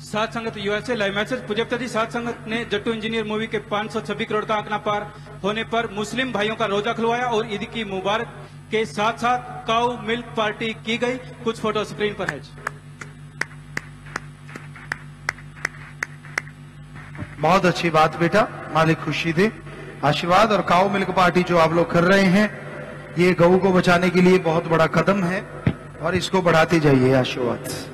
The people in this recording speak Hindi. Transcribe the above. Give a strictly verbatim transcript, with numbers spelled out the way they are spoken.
सात संगत यूएसए लाइव मैसेज पुजप्ता जी, सात संगत ने जट्टू इंजीनियर मूवी के पाँच सौ छब्बीस करोड़ का आंकड़ा पार होने पर मुस्लिम भाइयों का रोजा खुलवाया और ईद की मुबारक के साथ साथ काऊ मिल्क पार्टी की गई। कुछ फोटो स्क्रीन पर है। बहुत अच्छी बात बेटा, मालिक खुशी दे, आशीर्वाद। और काऊ मिल्क पार्टी जो आप लोग कर रहे हैं, ये गऊ को बचाने के लिए बहुत बड़ा कदम है और इसको बढ़ाते जाइए। आशीर्वाद।